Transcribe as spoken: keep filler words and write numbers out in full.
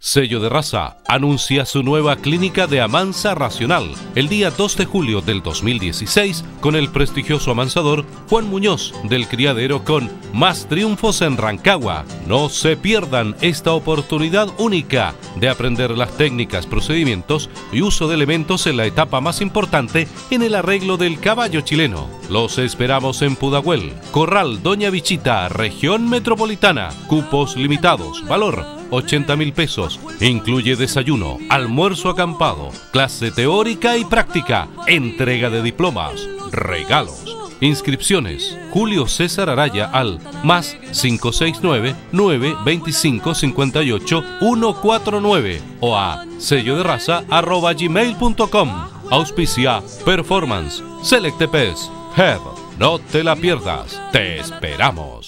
Sello de Raza anuncia su nueva clínica de amansa racional el día dos de julio del dos mil dieciséis con el prestigioso amansador Juan Muñoz del criadero con Más Triunfos en Rancagua. No se pierdan esta oportunidad única de aprender las técnicas, procedimientos y uso de elementos en la etapa más importante en el arreglo del caballo chileno. Los esperamos en Pudahuel, Corral Doña Bichita, región metropolitana. Cupos limitados, valor ochenta mil pesos. Incluye desayuno, almuerzo acampado, clase teórica y práctica, entrega de diplomas, regalos. Inscripciones: Julio César Araya al más cinco seis nueve, nueve dos cinco, cinco ocho, uno cuatro nueve o a sello de raza arroba gmail punto com. Auspicia Performance, Select P E S, Head. No te la pierdas, te esperamos.